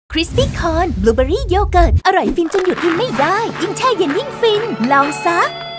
คริสปี้คอร์นบลูเบอรี่โยเกิร์ตอร่อยฟินจนหยุดกินไม่ได้ยิ่งแช่เย็นยิ่งฟินลองซะ